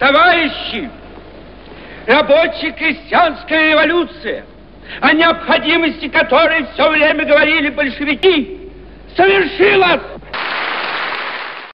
Товарищи, рабоче-крестьянская революция, о необходимости которой все время говорили большевики, совершилась.